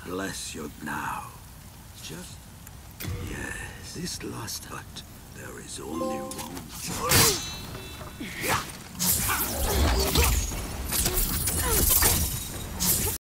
Bless you now. Just... Yes, this last hut. There is only